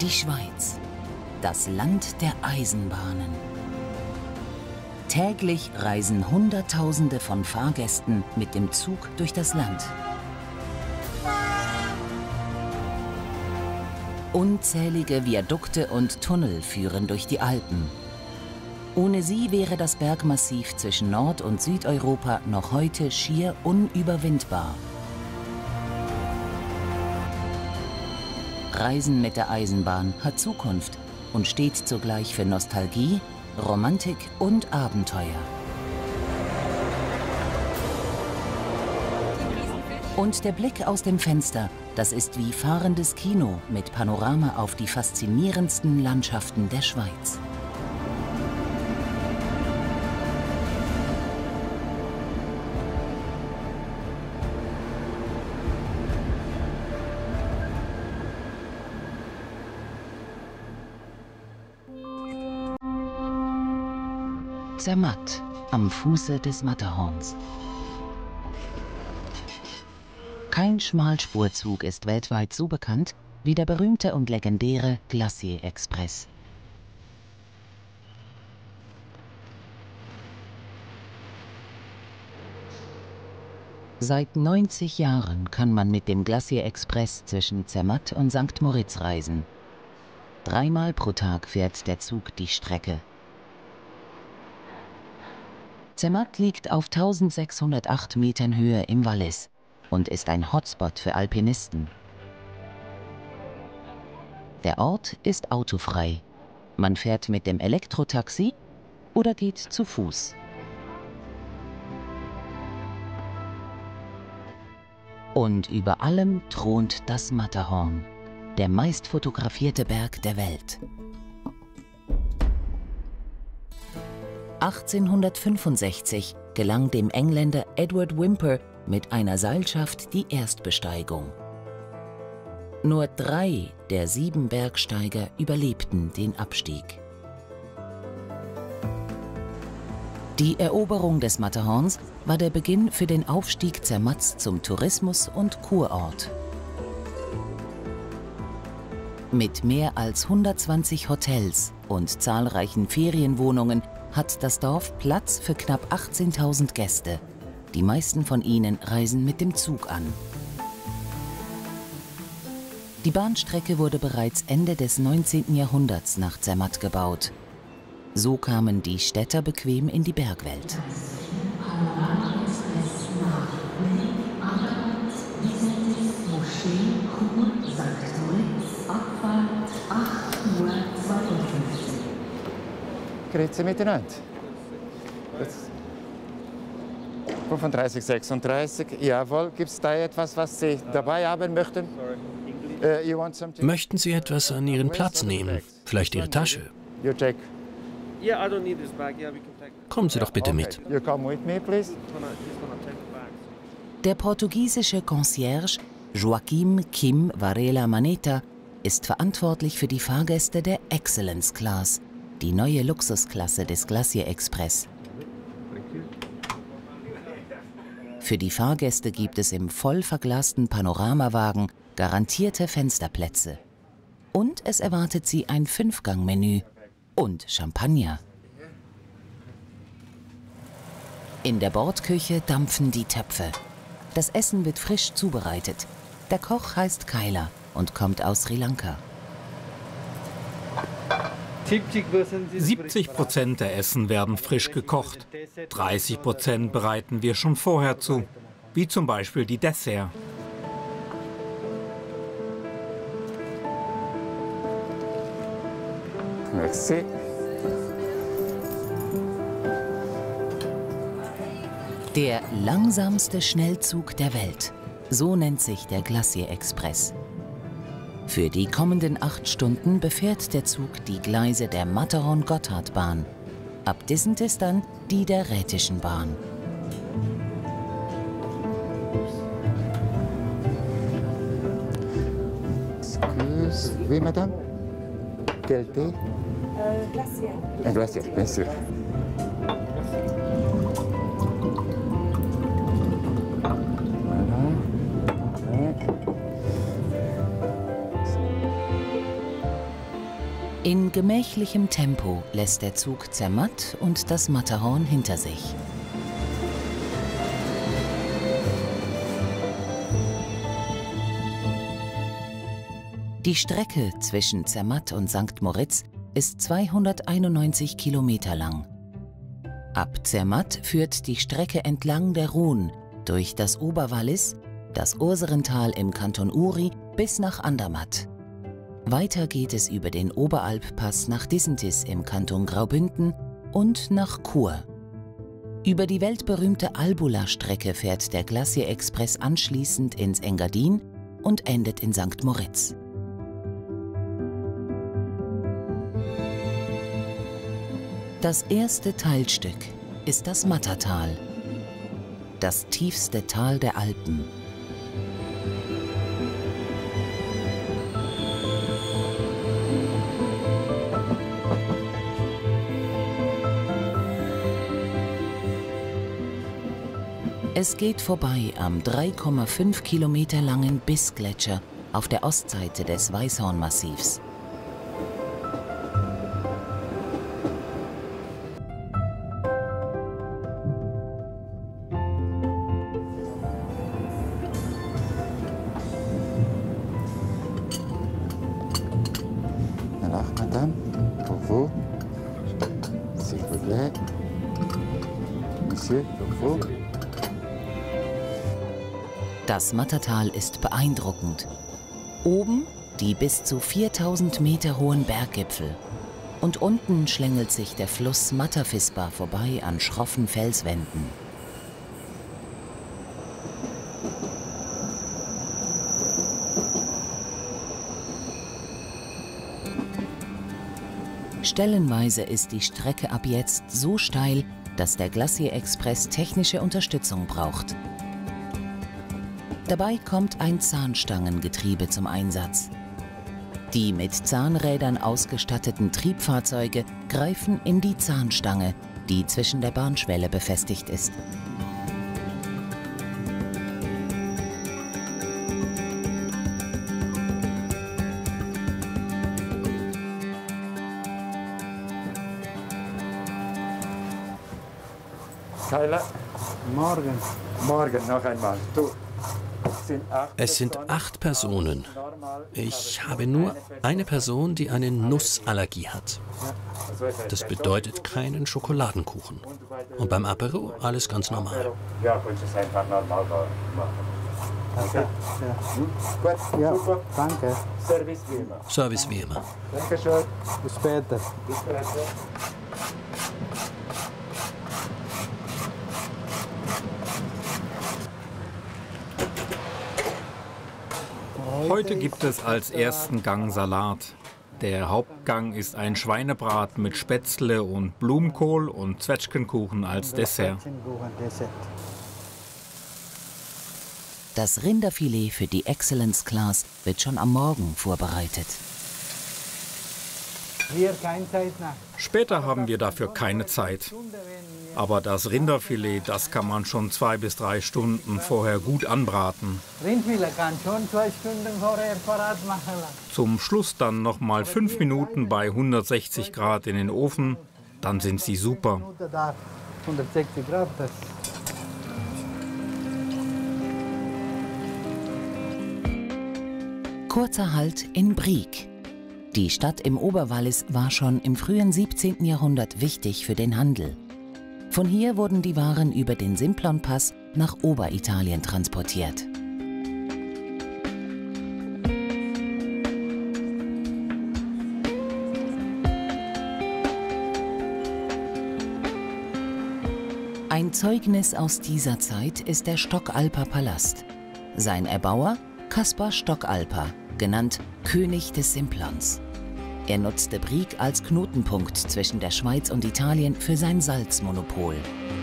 Die Schweiz, das Land der Eisenbahnen. Täglich reisen Hunderttausende von Fahrgästen mit dem Zug durch das Land. Unzählige Viadukte und Tunnel führen durch die Alpen. Ohne sie wäre das Bergmassiv zwischen Nord- und Südeuropa noch heute schier unüberwindbar. Reisen mit der Eisenbahn hat Zukunft und steht zugleich für Nostalgie, Romantik und Abenteuer. Und der Blick aus dem Fenster, das ist wie fahrendes Kino mit Panorama auf die faszinierendsten Landschaften der Schweiz. Zermatt am Fuße des Matterhorns. Kein Schmalspurzug ist weltweit so bekannt wie der berühmte und legendäre Glacier Express. Seit 90 Jahren kann man mit dem Glacier Express zwischen Zermatt und St. Moritz reisen. 3-mal pro Tag fährt der Zug die Strecke. Zermatt liegt auf 1608 Metern Höhe im Wallis und ist ein Hotspot für Alpinisten. Der Ort ist autofrei. Man fährt mit dem Elektrotaxi oder geht zu Fuß. Und über allem thront das Matterhorn, der meist fotografierte Berg der Welt. 1865 gelang dem Engländer Edward Whymper mit einer Seilschaft die Erstbesteigung. Nur 3 der 7 Bergsteiger überlebten den Abstieg. Die Eroberung des Matterhorns war der Beginn für den Aufstieg Zermatts zum Tourismus- und Kurort. Mit mehr als 120 Hotels und zahlreichen Ferienwohnungen hat das Dorf Platz für knapp 18.000 Gäste. Die meisten von ihnen reisen mit dem Zug an. Die Bahnstrecke wurde bereits Ende des 19. Jahrhunderts nach Zermatt gebaut. So kamen die Städter bequem in die Bergwelt. Grüezi miteinander. 35, 36. Jawohl, gibt es da etwas, was Sie dabei haben möchten? Möchten Sie etwas an Ihren Platz nehmen? Vielleicht Ihre Tasche? Kommen Sie doch bitte mit. Der portugiesische Concierge Joaquim Kim Varela Maneta ist verantwortlich für die Fahrgäste der Excellence Class, die neue Luxusklasse des Glacier Express. Für die Fahrgäste gibt es im voll verglasten Panoramawagen garantierte Fensterplätze. Und es erwartet sie ein 5-Gang-Menü und Champagner. In der Bordküche dampfen die Töpfe. Das Essen wird frisch zubereitet. Der Koch heißt Kaila und kommt aus Sri Lanka. 70% der Essen werden frisch gekocht. 30% bereiten wir schon vorher zu, wie zum Beispiel die Dessert. Merci. Der langsamste Schnellzug der Welt. So nennt sich der Glacier Express. Für die kommenden 8 Stunden befährt der Zug die Gleise der Matterhorn-Gotthardbahn. Abdissend ist dann die der Rhätischen Bahn. Excuse, oui, madame? Quel thé? Glacier. Un glacier, bien sûr. In gemächlichem Tempo lässt der Zug Zermatt und das Matterhorn hinter sich. Die Strecke zwischen Zermatt und St. Moritz ist 291 Kilometer lang. Ab Zermatt führt die Strecke entlang der Rhône, durch das Oberwallis, das Urserental im Kanton Uri bis nach Andermatt. Weiter geht es über den Oberalppass nach Disentis im Kanton Graubünden und nach Chur. Über die weltberühmte Albula-Strecke fährt der Glacier Express anschließend ins Engadin und endet in St. Moritz. Das erste Teilstück ist das Mattertal, das tiefste Tal der Alpen. Es geht vorbei am 3,5 Kilometer langen Biss-Gletscher auf der Ostseite des Weißhornmassivs. Alors, madame, pour vous, s'il vous plaît. Monsieur, pour vous. Das Mattertal ist beeindruckend. Oben die bis zu 4000 Meter hohen Berggipfel. Und unten schlängelt sich der Fluss Matterfispa vorbei an schroffen Felswänden. Stellenweise ist die Strecke ab jetzt so steil, dass der Glacier Express technische Unterstützung braucht. Dabei kommt ein Zahnstangengetriebe zum Einsatz. Die mit Zahnrädern ausgestatteten Triebfahrzeuge greifen in die Zahnstange, die zwischen der Bahnschwelle befestigt ist. Tyler, Morgen. morgen noch einmal. Du. Es sind 8 Personen. Ich habe nur eine Person, die eine Nussallergie hat. Das bedeutet keinen Schokoladenkuchen. Und beim Apero alles ganz normal. Ja, kannst es einfach normal machen. Gut, Ja, super. danke. Service wie immer. Service wie immer. Dankeschön. Bis später. Bis später. Heute gibt es als ersten Gang Salat. Der Hauptgang ist ein Schweinebrat mit Spätzle und Blumenkohl und Zwetschgenkuchen als Dessert. Das Rinderfilet für die Excellence Class wird schon am Morgen vorbereitet. Hier keine Zeit nach. Später haben wir dafür keine Zeit. Aber das Rinderfilet, das kann man schon 2 bis 3 Stunden vorher gut anbraten. Rindfilet kann schon 2 Stunden vorher parat machen. Zum Schluss dann noch mal 5 Minuten bei 160 Grad in den Ofen, dann sind sie super. 160 Grad. Das. Kurzer Halt in Brieg. Die Stadt im Oberwallis war schon im frühen 17. Jahrhundert wichtig für den Handel. Von hier wurden die Waren über den Simplonpass nach Oberitalien transportiert. Ein Zeugnis aus dieser Zeit ist der Stockalper Palast. Sein Erbauer Caspar Stockalper, genannt König des Simplons. Er nutzte Brieg als Knotenpunkt zwischen der Schweiz und Italien für sein Salzmonopol.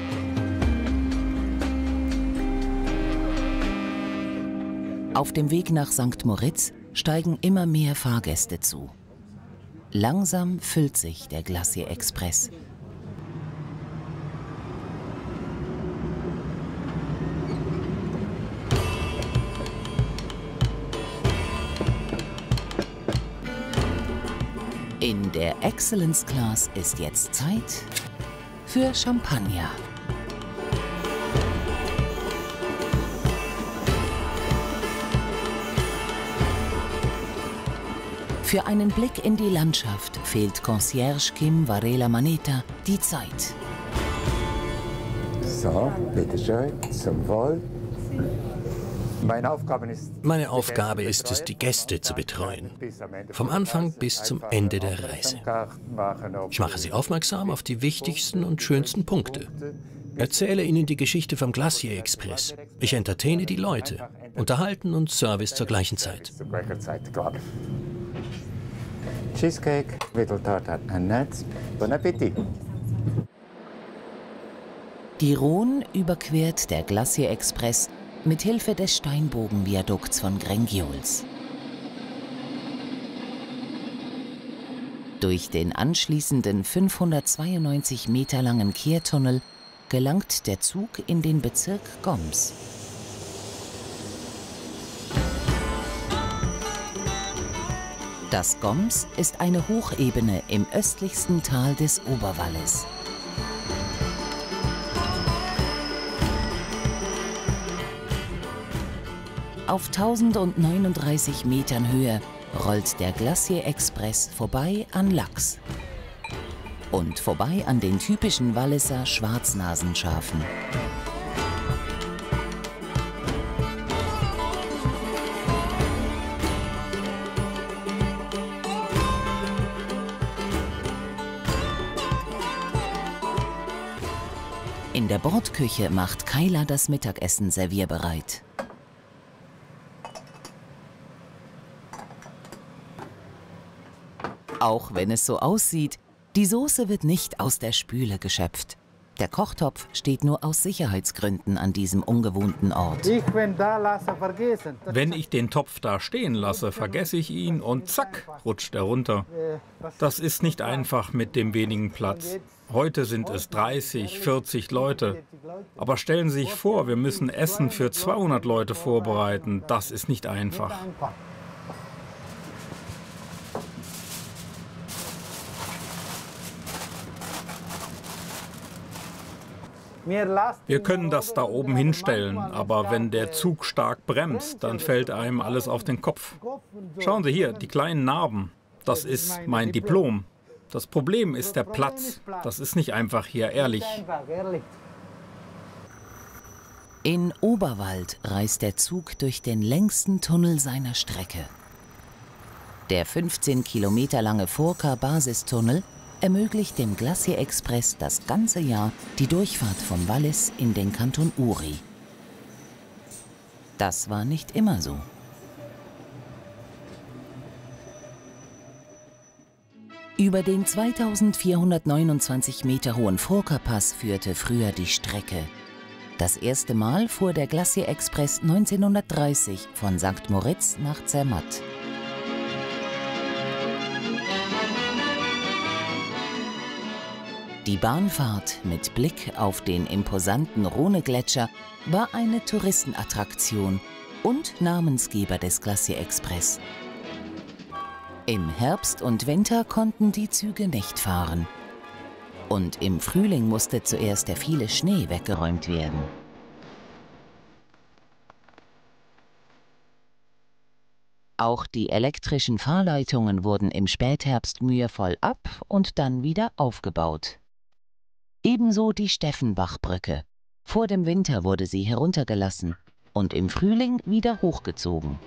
Auf dem Weg nach St. Moritz steigen immer mehr Fahrgäste zu. Langsam füllt sich der Glacier Express. In der Excellence Class ist jetzt Zeit für Champagner. Für einen Blick in die Landschaft fehlt Concierge Kim Varela Maneta die Zeit. So, bitteschön, zum Wohl. Meine Aufgabe ist es, die Gäste zu betreuen. Vom Anfang bis zum Ende der Reise. Ich mache sie aufmerksam auf die wichtigsten und schönsten Punkte. Erzähle ihnen die Geschichte vom Glacier Express. Ich entertaine die Leute. Unterhalten und Service zur gleichen Zeit. Cheesecake, Witteltorte und Nuts. Bon Appetit. Die Rhône überquert der Glacier Express mit Hilfe des Steinbogenviadukts von Grengiols. Durch den anschließenden 592 Meter langen Kehrtunnel gelangt der Zug in den Bezirk Goms. Das Goms ist eine Hochebene im östlichsten Tal des Oberwallis. Auf 1039 Metern Höhe rollt der Glacier Express vorbei an Lachs und vorbei an den typischen Walliser Schwarznasenschafen. In der Bordküche macht Kyla das Mittagessen servierbereit. Auch wenn es so aussieht, die Soße wird nicht aus der Spüle geschöpft. Der Kochtopf steht nur aus Sicherheitsgründen an diesem ungewohnten Ort. Wenn ich den Topf da stehen lasse, vergesse ich ihn und zack, rutscht er runter. Das ist nicht einfach mit dem wenigen Platz. Heute sind es 30, 40 Leute. Aber stellen Sie sich vor, wir müssen Essen für 200 Leute vorbereiten. Das ist nicht einfach. Wir können das da oben hinstellen, aber wenn der Zug stark bremst, dann fällt einem alles auf den Kopf. Schauen Sie hier, die kleinen Narben. Das ist mein Diplom. Das Problem ist der Platz. Das ist nicht einfach hier, ehrlich. In Oberwald reist der Zug durch den längsten Tunnel seiner Strecke. Der 15 Kilometer lange Furka-Basistunnel ermöglicht dem Glacier Express das ganze Jahr die Durchfahrt vom Wallis in den Kanton Uri. Das war nicht immer so. Über den 2429 Meter hohen Furka-Pass führte früher die Strecke. Das erste Mal fuhr der Glacier Express 1930 von St. Moritz nach Zermatt. Die Bahnfahrt mit Blick auf den imposanten Rhône-Gletscher war eine Touristenattraktion und Namensgeber des Glacier Express. Im Herbst und Winter konnten die Züge nicht fahren. Und im Frühling musste zuerst der viele Schnee weggeräumt werden. Auch die elektrischen Fahrleitungen wurden im Spätherbst mühevoll ab und dann wieder aufgebaut. Ebenso die Steffenbachbrücke. Vor dem Winter wurde sie heruntergelassen und im Frühling wieder hochgezogen.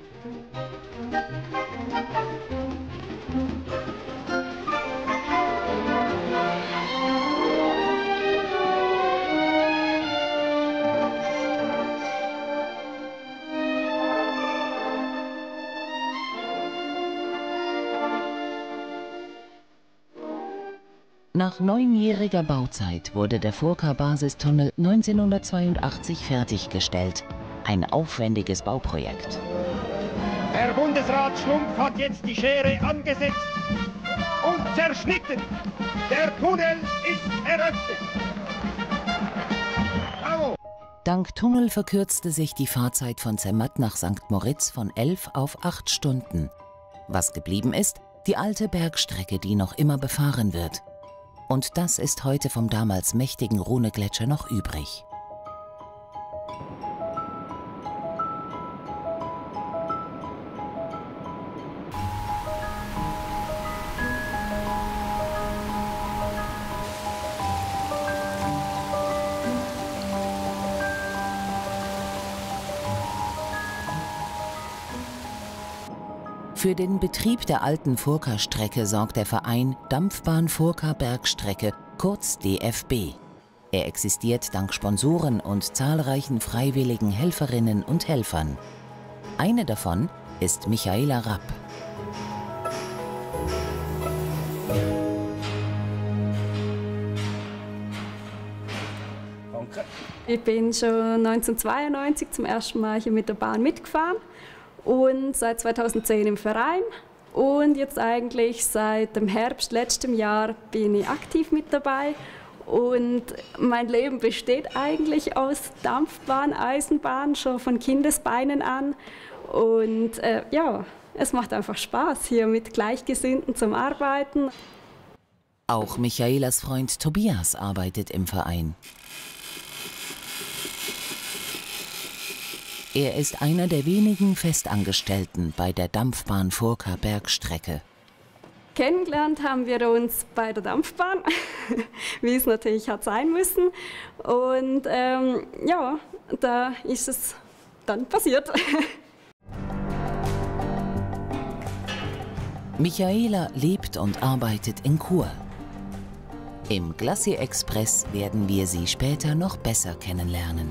Nach 9-jähriger Bauzeit wurde der Furka-Basistunnel 1982 fertiggestellt. Ein aufwendiges Bauprojekt. Herr Bundesrat Schlumpf hat jetzt die Schere angesetzt und zerschnitten. Der Tunnel ist eröffnet. Bravo! Dank Tunnel verkürzte sich die Fahrzeit von Zermatt nach St. Moritz von 11 auf 8 Stunden. Was geblieben ist, Die alte Bergstrecke, die noch immer befahren wird. Und das ist heute vom damals mächtigen Rhônegletscher noch übrig. Für den Betrieb der alten Furka-Strecke sorgt der Verein Dampfbahn Furka Bergstrecke, kurz DFB. Er existiert dank Sponsoren und zahlreichen freiwilligen Helferinnen und Helfern. Eine davon ist Michaela Rapp. Ich bin schon 1992 zum ersten Mal hier mit der Bahn mitgefahren. Und seit 2010 im Verein und jetzt eigentlich seit dem Herbst letztem Jahr bin ich aktiv mit dabei und mein Leben besteht eigentlich aus Dampfbahn, Eisenbahn, schon von Kindesbeinen an und ja, es macht einfach Spaß, hier mit Gleichgesinnten zum Arbeiten. Auch Michaelas Freund Tobias arbeitet im Verein. Er ist einer der wenigen Festangestellten bei der Dampfbahn Furka Bergstrecke. Kennengelernt haben wir uns bei der Dampfbahn, wie es natürlich hat sein müssen. Und ja, da ist es dann passiert. Michaela lebt und arbeitet in Chur. Im Glacier Express werden wir sie später noch besser kennenlernen.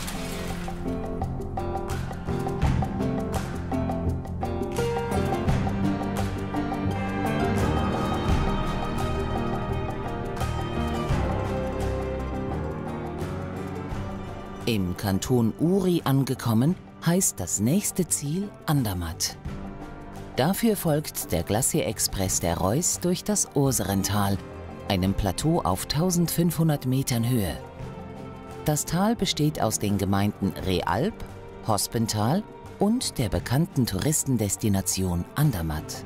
Im Kanton Uri angekommen, heißt das nächste Ziel Andermatt. Dafür folgt der Glacier Express der Reuss durch das Urserental, einem Plateau auf 1500 Metern Höhe. Das Tal besteht aus den Gemeinden Realp, Hospental und der bekannten Touristendestination Andermatt.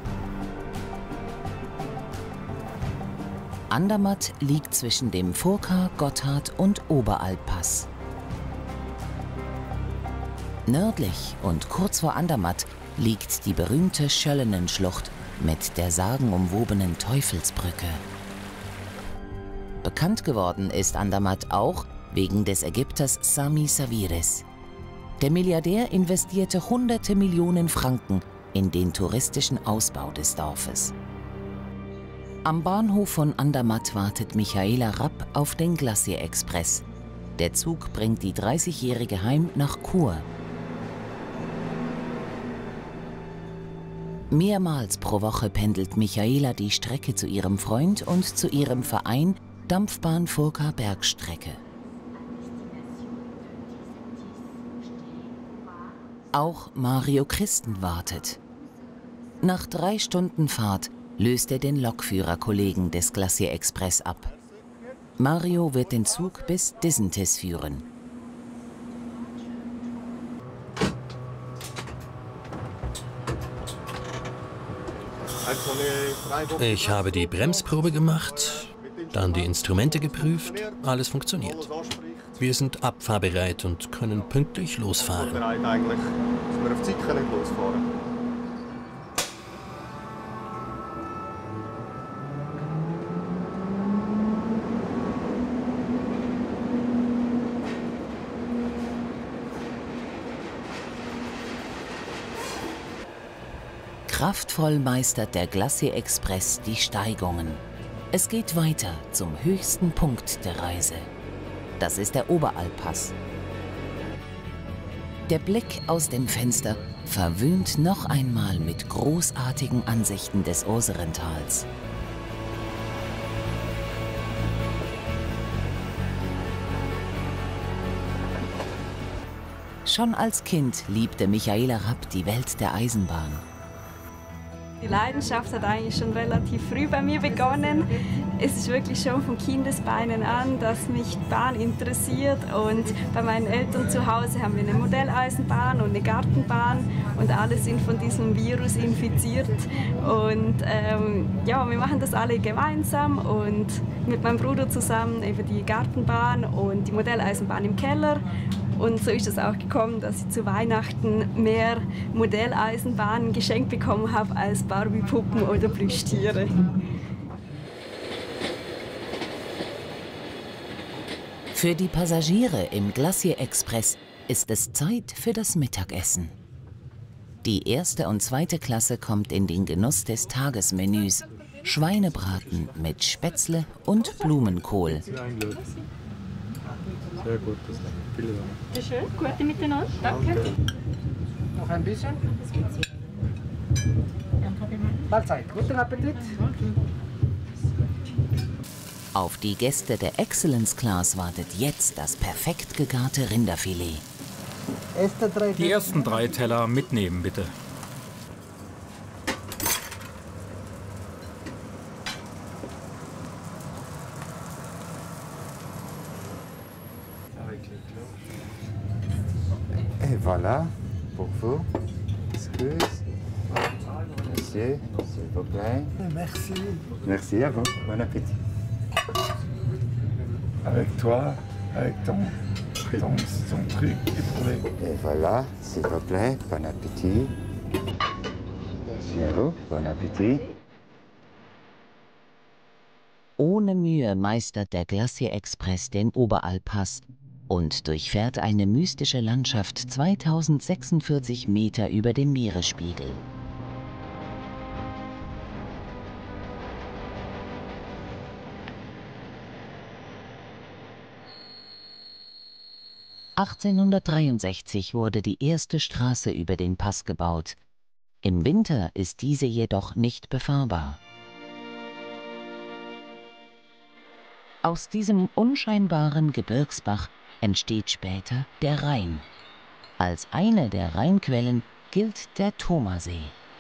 Andermatt liegt zwischen dem Furka, Gotthard und Oberalppass. Nördlich und kurz vor Andermatt liegt die berühmte Schöllenen-Schlucht mit der sagenumwobenen Teufelsbrücke. Bekannt geworden ist Andermatt auch wegen des Ägypters Sami Sawiris. Der Milliardär investierte hunderte Millionen Franken in den touristischen Ausbau des Dorfes. Am Bahnhof von Andermatt wartet Michaela Rapp auf den Glacier Express. Der Zug bringt die 30-Jährige heim nach Chur. Mehrmals pro Woche pendelt Michaela die Strecke zu ihrem Freund und zu ihrem Verein Dampfbahn Furka Bergstrecke. Auch Mario Christen wartet. Nach 3 Stunden Fahrt löst er den Lokführerkollegen des Glacier Express ab. Mario wird den Zug bis Disentis führen. Ich habe die Bremsprobe gemacht, dann die Instrumente geprüft, alles funktioniert. Wir sind abfahrbereit und können pünktlich losfahren. Kraftvoll meistert der Glacier Express die Steigungen. Es geht weiter zum höchsten Punkt der Reise. Das ist der Oberalppass. Der Blick aus dem Fenster verwöhnt noch einmal mit großartigen Ansichten des Urserentals. Schon als Kind liebte Michaela Rapp die Welt der Eisenbahn. Die Leidenschaft hat eigentlich schon relativ früh bei mir begonnen. Es ist wirklich schon von Kindesbeinen an, dass mich die Bahn interessiert. Und bei meinen Eltern zu Hause haben wir eine Modelleisenbahn und eine Gartenbahn. Und alle sind von diesem Virus infiziert. Und ja, wir machen das alle gemeinsam und mit meinem Bruder zusammen eben die Gartenbahn und die Modelleisenbahn im Keller. Und so ist es auch gekommen, dass ich zu Weihnachten mehr Modelleisenbahnen geschenkt bekommen habe als Barbie-Puppen oder Plüschtiere. Für die Passagiere im Glacier Express ist es Zeit für das Mittagessen. Die erste und zweite Klasse kommt in den Genuss des Tagesmenüs. Schweinebraten mit Spätzle und Blumenkohl. Sehr gut, das viele Dank. Sehr schön, gute miteinander. Danke. Noch ein bisschen. Mahlzeit, guten Appetit. Auf die Gäste der Excellence Class wartet jetzt das perfekt gegarte Rinderfilet. Die ersten 3 Teller mitnehmen, bitte. Et voilà, pour vous. Excuse. Monsieur, s'il vous plaît. Merci. Merci à vous. Bon appétit. Avec toi, avec ton truc éprouvé. Et voilà, s'il vous plaît. Bon appétit. Merci à vous. Bon appétit. Ohne Mühe meistert der Glacier Express den Oberalppass und durchfährt eine mystische Landschaft 2046 Meter über dem Meeresspiegel. (1863) wurde die erste Straße über den Pass gebaut. Im Winter ist diese jedoch nicht befahrbar. Aus diesem unscheinbaren Gebirgsbach entsteht später der Rhein. Als eine der Rheinquellen gilt der Thomasee.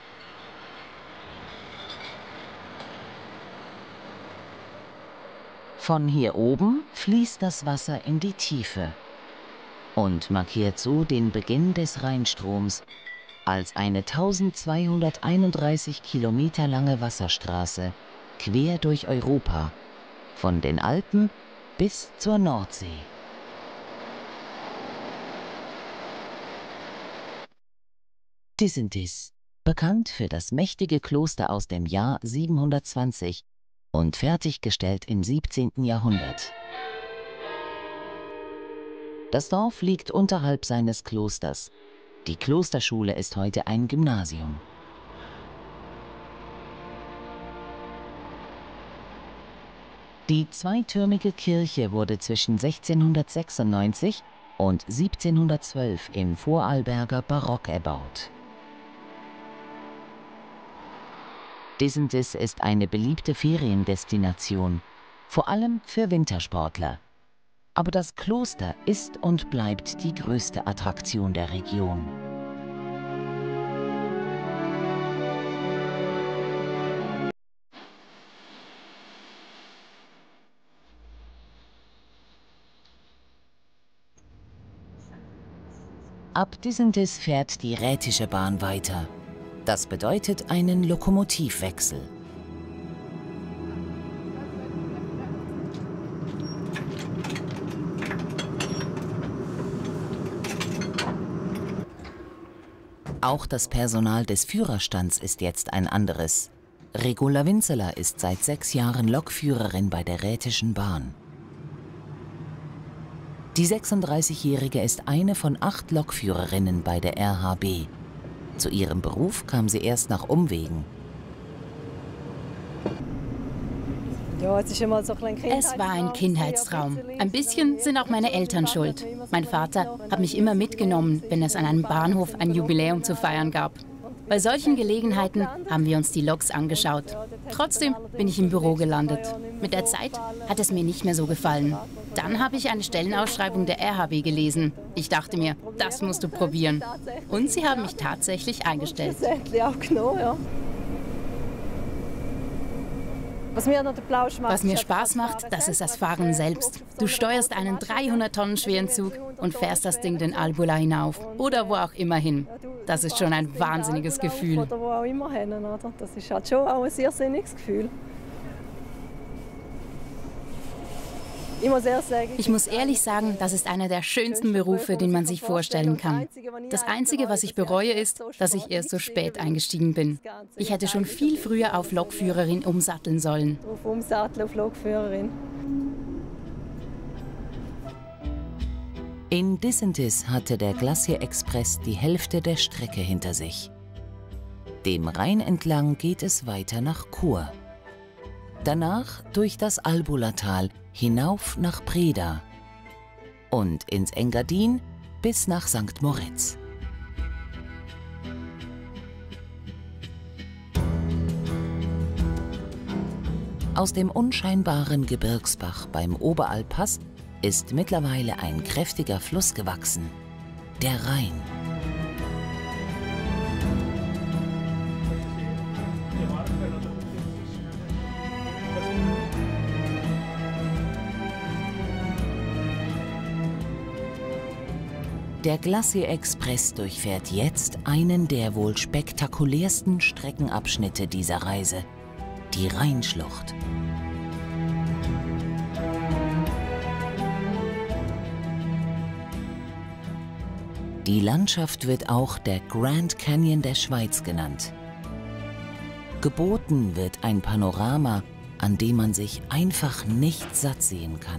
Von hier oben fließt das Wasser in die Tiefe und markiert so den Beginn des Rheinstroms als eine 1231 Kilometer lange Wasserstraße quer durch Europa, von den Alpen bis zur Nordsee. Disentis, bekannt für das mächtige Kloster aus dem Jahr 720 und fertiggestellt im 17. Jahrhundert. Das Dorf liegt unterhalb seines Klosters. Die Klosterschule ist heute ein Gymnasium. Die zweitürmige Kirche wurde zwischen 1696 und 1712 im Vorarlberger Barock erbaut. Disentis ist eine beliebte Feriendestination, vor allem für Wintersportler. Aber das Kloster ist und bleibt die größte Attraktion der Region. Ab Disentis fährt die Rätische Bahn weiter. Das bedeutet einen Lokomotivwechsel. Auch das Personal des Führerstands ist jetzt ein anderes. Regula Winzeler ist seit 6 Jahren Lokführerin bei der Rätischen Bahn. Die 36-Jährige ist eine von 8 Lokführerinnen bei der RHB. Zu ihrem Beruf kam sie erst nach Umwegen. Es war ein Kindheitstraum. Ein bisschen sind auch meine Eltern schuld. Mein Vater hat mich immer mitgenommen, wenn es an einem Bahnhof ein Jubiläum zu feiern gab. Bei solchen Gelegenheiten haben wir uns die Loks angeschaut. Trotzdem bin ich im Büro gelandet. Mit der Zeit hat es mir nicht mehr so gefallen. Dann habe ich eine Stellenausschreibung der RHB gelesen. Ich dachte mir, das musst du probieren. Und sie haben mich tatsächlich eingestellt. Was mir Spaß macht, das ist das Fahren selbst. Du steuerst einen 300 Tonnen schweren Zug und fährst das Ding den Albula hinauf oder wo auch immer hin. Das ist schon ein wahnsinniges Gefühl. Oder wo auch immer hin, oder? Das ist halt schon auch ein sehr sinniges Gefühl. Ich muss ehrlich sagen, das ist einer der schönsten Berufe, den man sich vorstellen kann. Das Einzige, was ich bereue, ist, dass ich erst so spät eingestiegen bin. Ich hätte schon viel früher auf Lokführerin umsatteln sollen. Auf Lokführerin. In Disentis hatte der Glacier Express die Hälfte der Strecke hinter sich. Dem Rhein entlang geht es weiter nach Chur. Danach durch das Albulatal hinauf nach Breda und ins Engadin bis nach St. Moritz. Aus dem unscheinbaren Gebirgsbach beim Oberalppass ist mittlerweile ein kräftiger Fluss gewachsen, der Rhein. Der Glacier Express durchfährt jetzt einen der wohl spektakulärsten Streckenabschnitte dieser Reise, die Rheinschlucht. Die Landschaft wird auch der Grand Canyon der Schweiz genannt. Geboten wird ein Panorama, an dem man sich einfach nicht satt sehen kann.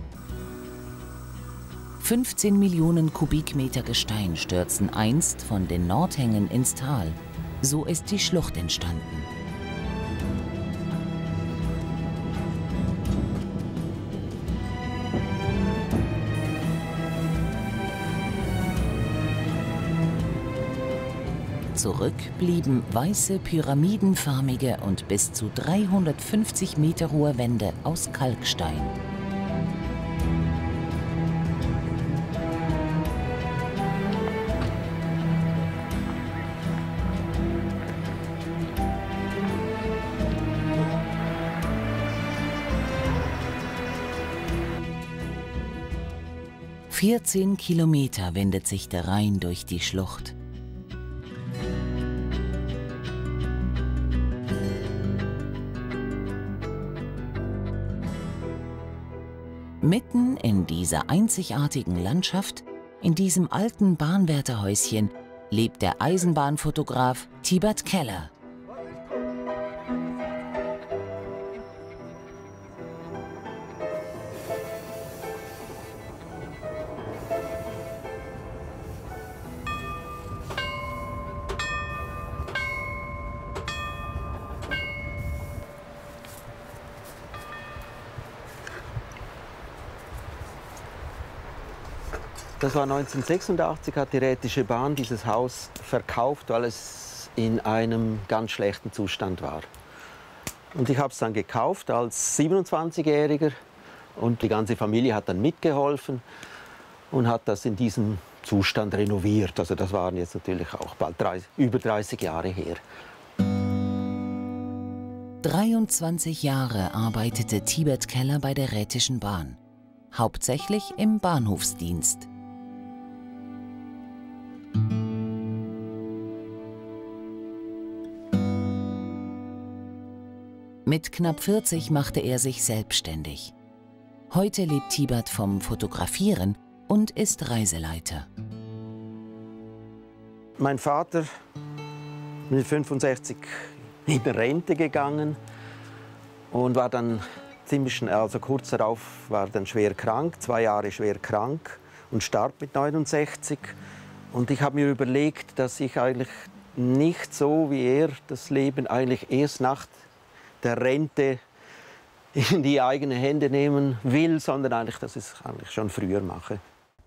15 Millionen Kubikmeter Gestein stürzen einst von den Nordhängen ins Tal. So ist die Schlucht entstanden. Zurück blieben weiße, pyramidenförmige und bis zu 350 Meter hohe Wände aus Kalkstein. ...14 Kilometer windet sich der Rhein durch die Schlucht. Mitten in dieser einzigartigen Landschaft, in diesem alten Bahnwärterhäuschen, lebt der Eisenbahnfotograf Tibert Keller. Das war 1986, hat die Rätische Bahn dieses Haus verkauft, weil es in einem ganz schlechten Zustand war. Und ich habe es dann gekauft als 27-Jähriger und die ganze Familie hat dann mitgeholfen und hat das in diesem Zustand renoviert. Also das waren jetzt natürlich auch bald über 30 Jahre her. 23 Jahre arbeitete Tibert Keller bei der Rätischen Bahn, hauptsächlich im Bahnhofsdienst. Mit knapp 40 machte er sich selbstständig. Heute lebt Tibert vom Fotografieren und ist Reiseleiter. Mein Vater mit 65 in Rente gegangen und war dann also kurz darauf war dann schwer krank, 2 Jahre schwer krank und starb mit 69. Und ich habe mir überlegt, dass ich eigentlich nicht so wie er das Leben eigentlich erst nach der Rente in die eigenen Hände nehmen will, sondern eigentlich, dass ich es eigentlich schon früher mache.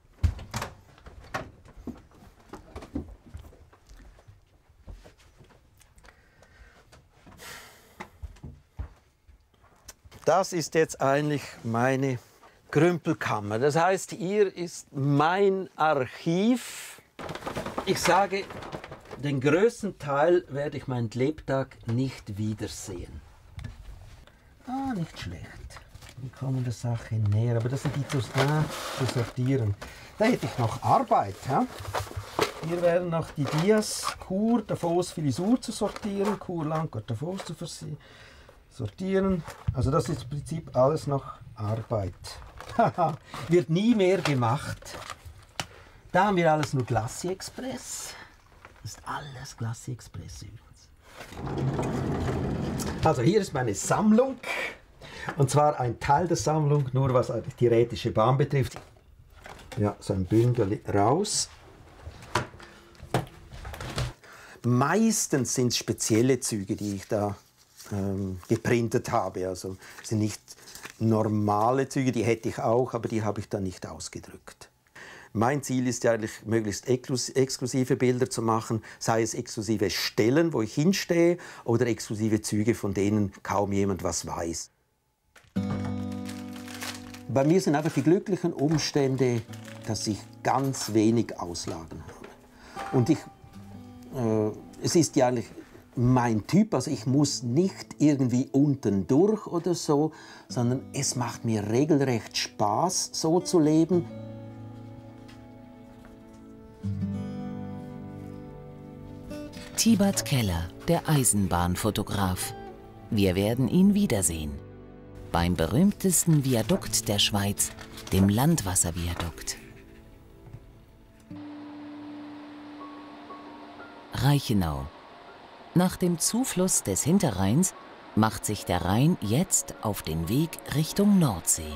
Das ist jetzt eigentlich meine Krümpelkammer. Das heißt, hier ist mein Archiv. Ich sage, den größten Teil werde ich meinen Lebtag nicht wiedersehen. Ah, nicht schlecht. Wir kommen der Sache näher, aber das sind die zu sortieren. Da hätte ich noch Arbeit. Ja? Hier wären noch die Dias, Chur, Davos, Filisur zu sortieren, Chur, Langquart, Davos zu sortieren. Also das ist im Prinzip alles noch Arbeit. Wird nie mehr gemacht. Da haben wir alles nur Glacier Express. Das ist alles Glacier Express übrigens. Also hier ist meine Sammlung. Und zwar ein Teil der Sammlung, nur was die Rätische Bahn betrifft. Ja, so ein Bündel raus. Meistens sind es spezielle Züge, die ich da geprintet habe. Also sind nicht normale Züge, die hätte ich auch, aber die habe ich dann nicht ausgedrückt. Mein Ziel ist ja eigentlich, möglichst exklusive Bilder zu machen, sei es exklusive Stellen, wo ich hinstehe, oder exklusive Züge, von denen kaum jemand was weiß. Bei mir sind einfach die glücklichen Umstände, dass ich ganz wenig Auslagen habe. Und es ist ja eigentlich mein Typ, also ich muss nicht irgendwie unten durch oder so, sondern es macht mir regelrecht Spaß, so zu leben. Tibert Keller, der Eisenbahnfotograf. Wir werden ihn wiedersehen. Beim berühmtesten Viadukt der Schweiz, dem Landwasserviadukt. Reichenau. Nach dem Zufluss des Hinterrheins macht sich der Rhein jetzt auf den Weg Richtung Nordsee.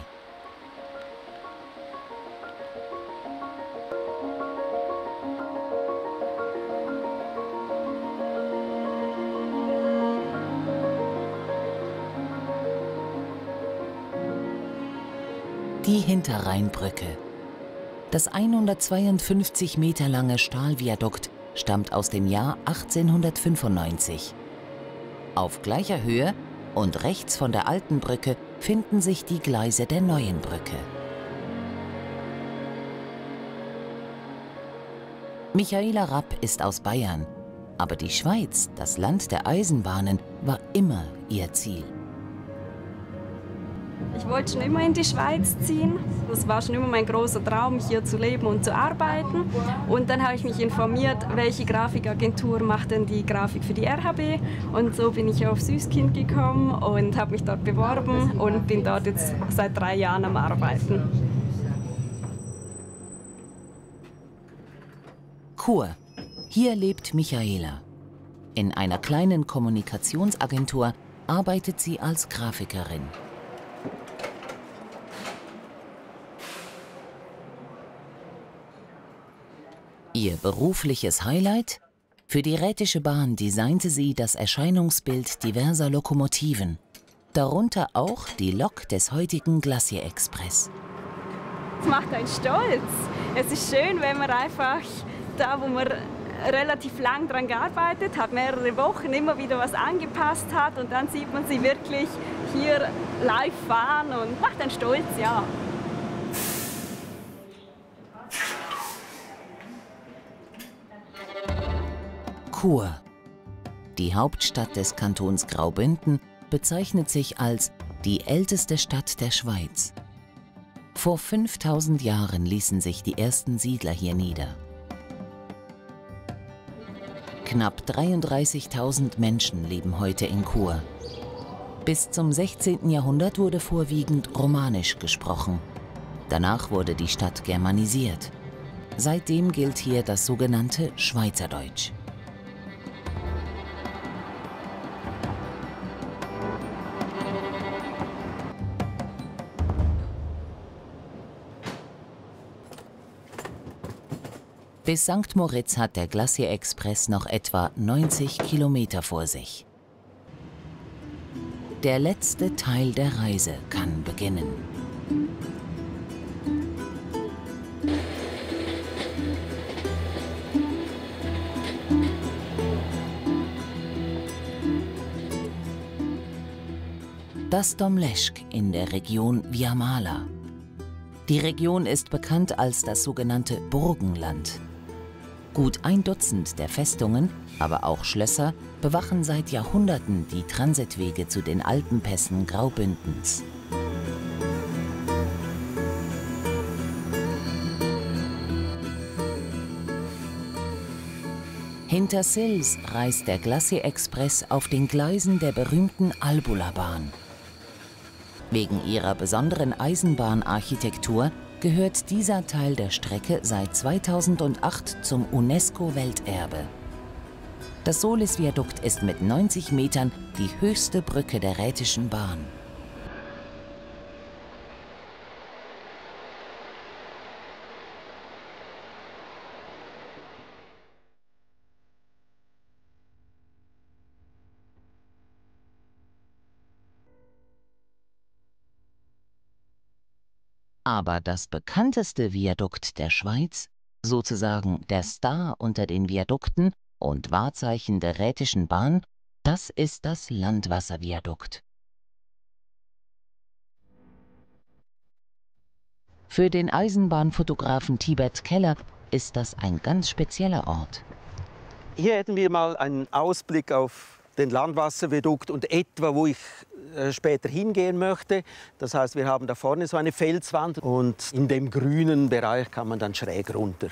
Die Hinterrheinbrücke. Das 152 Meter lange Stahlviadukt stammt aus dem Jahr 1895. Auf gleicher Höhe und rechts von der alten Brücke finden sich die Gleise der neuen Brücke. Michaela Rapp ist aus Bayern, aber die Schweiz, das Land der Eisenbahnen, war immer ihr Ziel. Ich wollte schon immer in die Schweiz ziehen. Das war schon immer mein großer Traum, hier zu leben und zu arbeiten. Und dann habe ich mich informiert, welche Grafikagentur macht denn die Grafik für die RHB. Und so bin ich auf Süßkind gekommen und habe mich dort beworben und bin dort jetzt seit 3 Jahren am Arbeiten. Chur. Hier lebt Michaela. In einer kleinen Kommunikationsagentur arbeitet sie als Grafikerin. Ihr berufliches Highlight? Für die Rätische Bahn designte sie das Erscheinungsbild diverser Lokomotiven, darunter auch die Lok des heutigen Glacier Express. Es macht einen stolz. Es ist schön, wenn man einfach da, wo man relativ lang daran gearbeitet hat, mehrere Wochen immer wieder was angepasst hat und dann sieht man sie wirklich hier live fahren und macht einen stolz, ja. Chur. Die Hauptstadt des Kantons Graubünden bezeichnet sich als die älteste Stadt der Schweiz. Vor 5000 Jahren ließen sich die ersten Siedler hier nieder. Knapp 33.000 Menschen leben heute in Chur. Bis zum 16. Jahrhundert wurde vorwiegend Romanisch gesprochen. Danach wurde die Stadt germanisiert. Seitdem gilt hier das sogenannte Schweizerdeutsch. Bis St. Moritz hat der Glacier Express noch etwa 90 Kilometer vor sich. Der letzte Teil der Reise kann beginnen. Das Domleschg in der Region Viamala. Die Region ist bekannt als das sogenannte Burgenland. Gut ein Dutzend der Festungen, aber auch Schlösser, bewachen seit Jahrhunderten die Transitwege zu den Alpenpässen Graubündens. Hinter Sils reist der Glacier-Express auf den Gleisen der berühmten Albula-Bahn. Wegen ihrer besonderen Eisenbahnarchitektur gehört dieser Teil der Strecke seit 2008 zum UNESCO-Welterbe. Das Solis-Viadukt ist mit 90 Metern die höchste Brücke der Rhätischen Bahn. Aber das bekannteste Viadukt der Schweiz, sozusagen der Star unter den Viadukten und Wahrzeichen der Rhätischen Bahn, das ist das Landwasserviadukt. Für den Eisenbahnfotografen Tibert Keller ist das ein ganz spezieller Ort. Hier hätten wir mal einen Ausblick auf den Landwasserviadukt und etwa, wo ich später hingehen möchte. Das heißt, wir haben da vorne so eine Felswand und in dem grünen Bereich kann man dann schräg runter.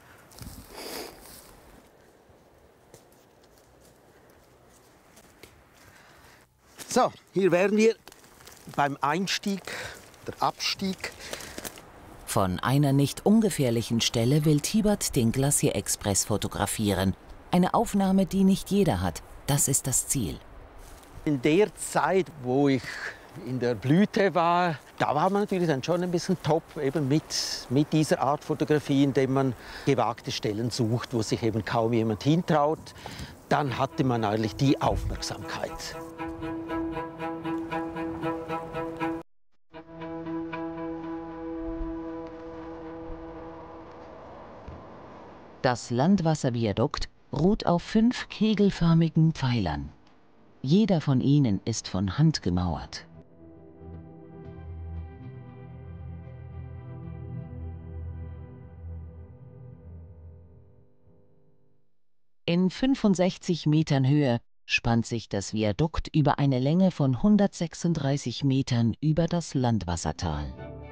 So, hier wären wir beim Einstieg, der Abstieg. Von einer nicht ungefährlichen Stelle will Tibert den Glacier-Express fotografieren. Eine Aufnahme, die nicht jeder hat. Das ist das Ziel. In der Zeit, wo ich in der Blüte war, da war man natürlich dann schon ein bisschen top eben mit dieser Art Fotografie, indem man gewagte Stellen sucht, wo sich eben kaum jemand hintraut. Dann hatte man eigentlich die Aufmerksamkeit. Das Landwasserviadukt ruht auf 5 kegelförmigen Pfeilern. Jeder von ihnen ist von Hand gemauert. In 65 Metern Höhe spannt sich das Viadukt über eine Länge von 136 Metern über das Landwassertal.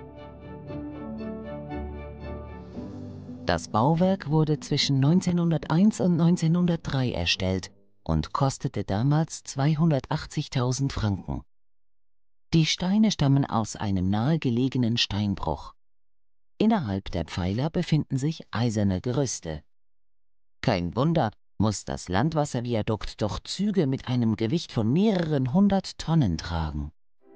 Das Bauwerk wurde zwischen 1901 und 1903 erstellt und kostete damals 280.000 Franken. Die Steine stammen aus einem nahegelegenen Steinbruch. Innerhalb der Pfeiler befinden sich eiserne Gerüste. Kein Wunder, muss das Landwasserviadukt doch Züge mit einem Gewicht von mehreren 100 Tonnen tragen.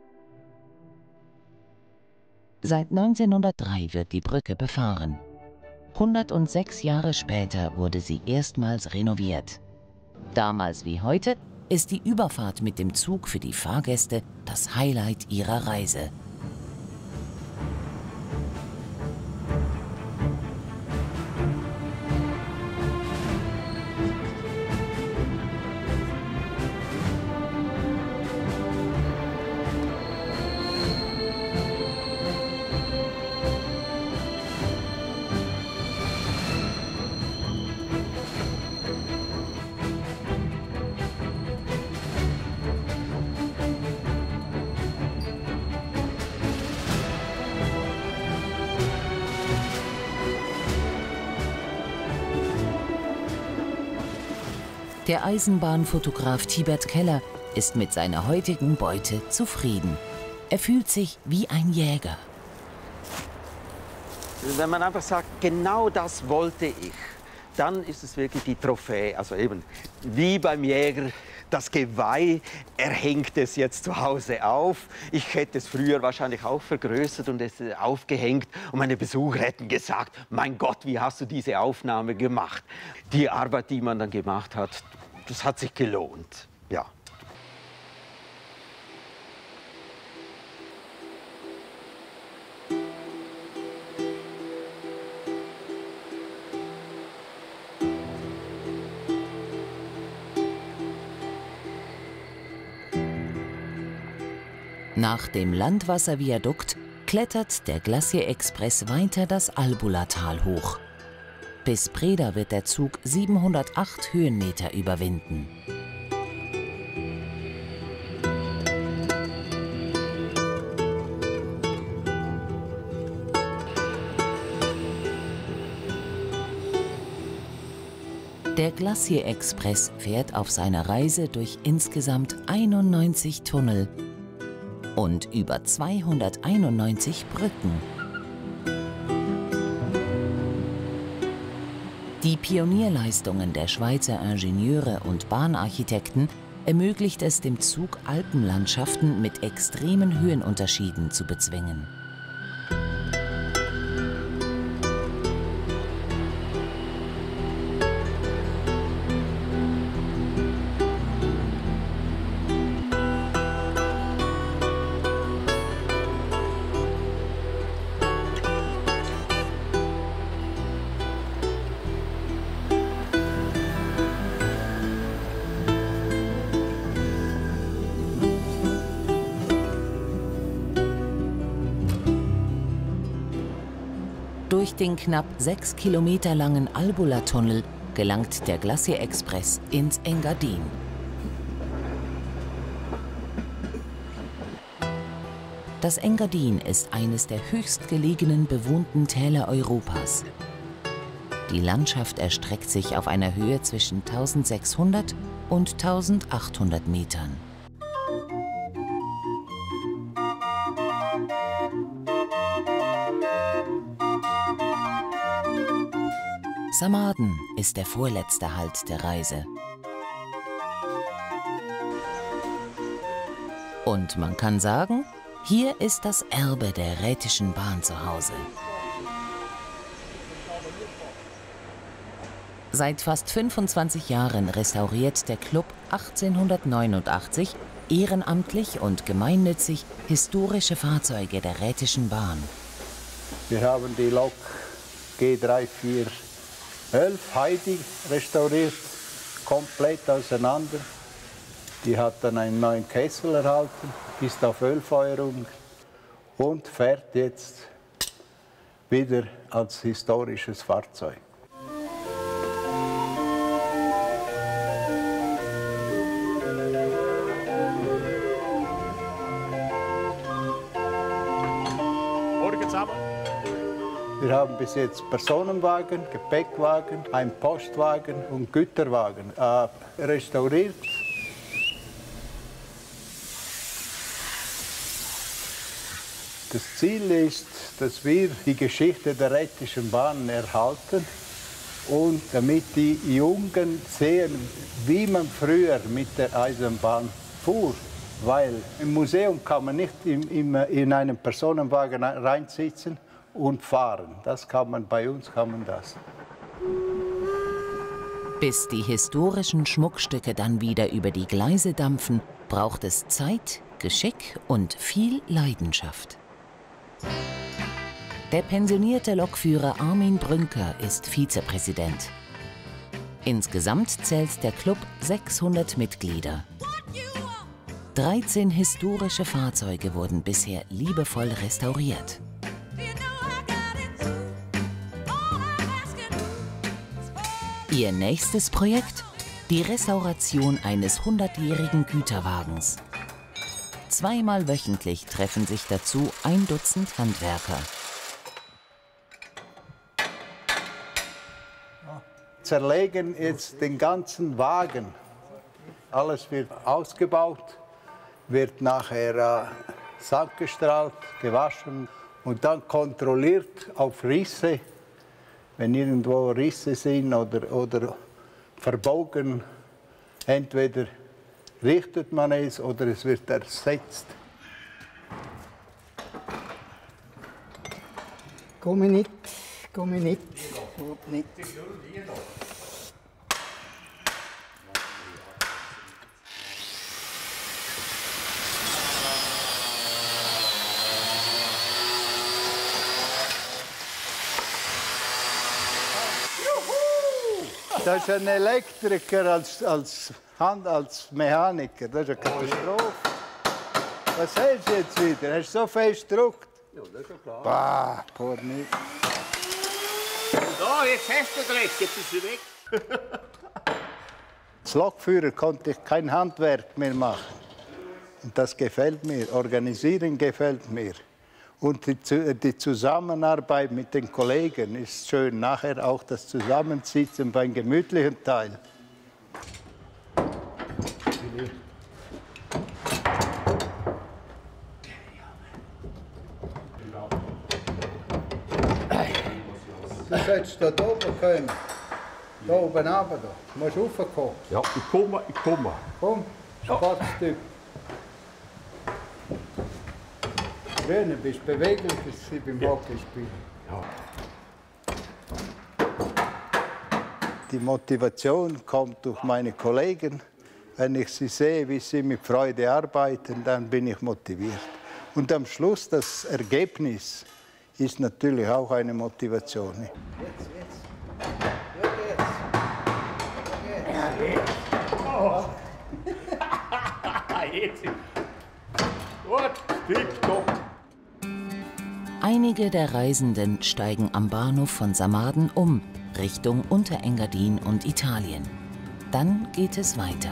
Seit 1903 wird die Brücke befahren. 106 Jahre später wurde sie erstmals renoviert. Damals wie heute ist die Überfahrt mit dem Zug für die Fahrgäste das Highlight ihrer Reise. Der Eisenbahnfotograf Tibert Keller ist mit seiner heutigen Beute zufrieden. Er fühlt sich wie ein Jäger. Wenn man einfach sagt, genau das wollte ich, dann ist es wirklich die Trophäe. Also eben wie beim Jäger, das Geweih, er hängt es jetzt zu Hause auf. Ich hätte es früher wahrscheinlich auch vergrößert und es aufgehängt. Und meine Besucher hätten gesagt, mein Gott, wie hast du diese Aufnahme gemacht? Die Arbeit, die man dann gemacht hat, das hat sich gelohnt. Ja. Nach dem Landwasserviadukt klettert der Glacier Express weiter das Albula-Tal hoch. Bis Preda wird der Zug 708 Höhenmeter überwinden. Der Glacier Express fährt auf seiner Reise durch insgesamt 91 Tunnel und über 291 Brücken. Die Pionierleistungen der Schweizer Ingenieure und Bahnarchitekten ermöglicht es dem Zug, Alpenlandschaften mit extremen Höhenunterschieden zu bezwingen. Durch den knapp 6 Kilometer langen Albula-Tunnel gelangt der Glacier Express ins Engadin. Das Engadin ist eines der höchstgelegenen bewohnten Täler Europas. Die Landschaft erstreckt sich auf einer Höhe zwischen 1600 und 1800 Metern. Samaden ist der vorletzte Halt der Reise. Und man kann sagen, hier ist das Erbe der Rätischen Bahn zu Hause. Seit fast 25 Jahren restauriert der Club 1889 ehrenamtlich und gemeinnützig historische Fahrzeuge der Rätischen Bahn. Wir haben die Lok G341 Heidi restauriert, komplett auseinander. Die hat dann einen neuen Kessel erhalten, ist auf Ölfeuerung und fährt jetzt wieder als historisches Fahrzeug. Morgen zusammen. Wir haben bis jetzt Personenwagen, Gepäckwagen, einen Postwagen und Güterwagen restauriert. Das Ziel ist, dass wir die Geschichte der Rätischen Bahn erhalten und damit die Jungen sehen, wie man früher mit der Eisenbahn fuhr. Weil im Museum kann man nicht in einen Personenwagen reinsitzen und fahren. Das kann man, bei uns kann man das. Bis die historischen Schmuckstücke dann wieder über die Gleise dampfen, braucht es Zeit, Geschick und viel Leidenschaft. Der pensionierte Lokführer Armin Brünker ist Vizepräsident. Insgesamt zählt der Club 600 Mitglieder. 13 historische Fahrzeuge wurden bisher liebevoll restauriert. Ihr nächstes Projekt? Die Restauration eines 100-jährigen Güterwagens. Zweimal wöchentlich treffen sich dazu 1 Dutzend Handwerker. Zerlegen jetzt den ganzen Wagen. Alles wird ausgebaut, wird nachher sandgestrahlt, gewaschen und dann kontrolliert auf Risse. Wenn irgendwo Risse sind oder verbogen, entweder richtet man es oder es wird ersetzt. Komme nicht, komme nicht. Nicht. Das ist ein Elektriker als Mechaniker. Das ist eine Katastrophe. Was hast du jetzt wieder? Hast du so fest gedruckt? Ja, das ist ja klar. Bah, nicht. Da, jetzt hast du recht, jetzt ist sie weg. Als Lokführer konnte ich kein Handwerk mehr machen. Und das gefällt mir. Organisieren gefällt mir. Und die Zusammenarbeit mit den Kollegen ist schön. Nachher auch das Zusammensitzen beim gemütlichen Teil. Du sollst da oben kommen. Da oben runter. Du musst raufkommen. Ja, ich komme. Komm, Spatzstück. Früher bist du beweglich beim Hockeyspiel. Ja. Die Motivation kommt durch meine Kollegen. Wenn ich sie sehe, wie sie mit Freude arbeiten, dann bin ich motiviert. Und am Schluss das Ergebnis ist natürlich auch eine Motivation. Jetzt. Oh. Jetzt. Gut, tipptopp. Einige der Reisenden steigen am Bahnhof von Samaden um, Richtung Unterengadin und Italien. Dann geht es weiter.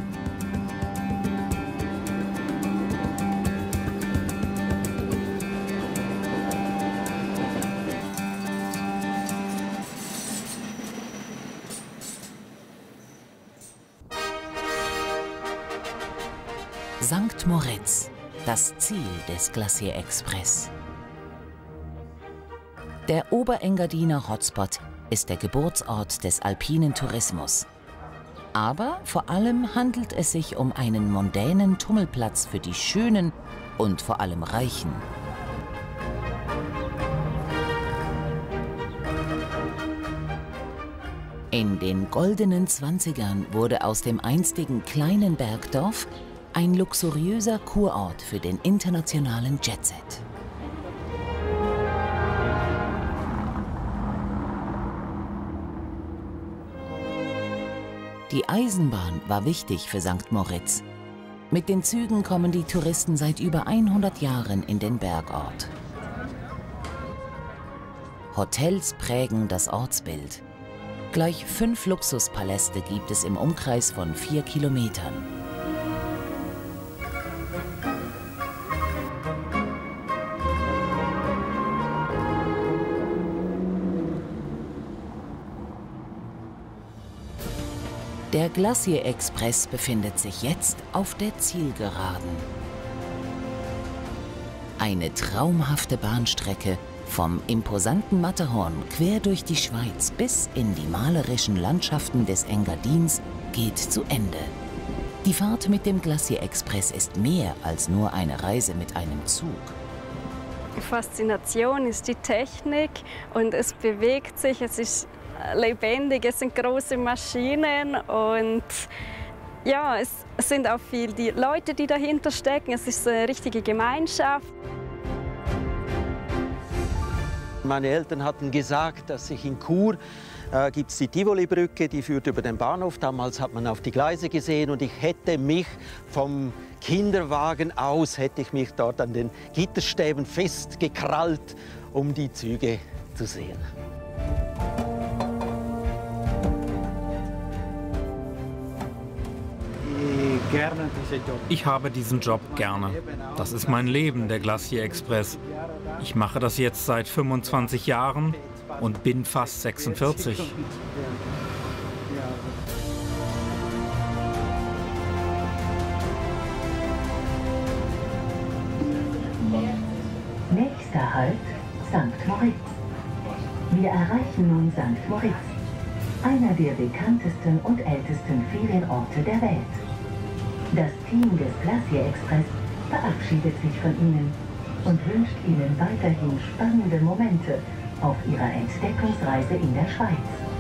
St. Moritz, das Ziel des Glacier Express. Der Oberengadiner Hotspot ist der Geburtsort des alpinen Tourismus. Aber vor allem handelt es sich um einen mondänen Tummelplatz für die Schönen und vor allem Reichen. In den goldenen 20ern wurde aus dem einstigen kleinen Bergdorf ein luxuriöser Kurort für den internationalen Jetset. Die Eisenbahn war wichtig für St. Moritz. Mit den Zügen kommen die Touristen seit über 100 Jahren in den Bergort. Hotels prägen das Ortsbild. Gleich 5 Luxuspaläste gibt es im Umkreis von 4 Kilometern. Der Glacier Express befindet sich jetzt auf der Zielgeraden. Eine traumhafte Bahnstrecke vom imposanten Matterhorn quer durch die Schweiz bis in die malerischen Landschaften des Engadins geht zu Ende. Die Fahrt mit dem Glacier Express ist mehr als nur eine Reise mit einem Zug. Die Faszination ist die Technik und es bewegt sich, es ist lebendig, es sind große Maschinen und ja, es sind auch viele die Leute, die dahinter stecken. Es ist eine richtige Gemeinschaft. Meine Eltern hatten gesagt, dass sich in Chur gibt es die Tivoli-Brücke, die führt über den Bahnhof. Damals hat man auf die Gleise gesehen und ich hätte mich vom Kinderwagen aus, hätte ich mich dort an den Gitterstäben festgekrallt, um die Züge zu sehen. Ich habe diesen Job gerne. Das ist mein Leben, der Glacier Express. Ich mache das jetzt seit 25 Jahren und bin fast 46. Nächster Halt, St. Moritz. Wir erreichen nun St. Moritz, einer der bekanntesten und ältesten Ferienorte der Welt. Das Team des Glacier Express verabschiedet sich von Ihnen und wünscht Ihnen weiterhin spannende Momente auf Ihrer Entdeckungsreise in der Schweiz.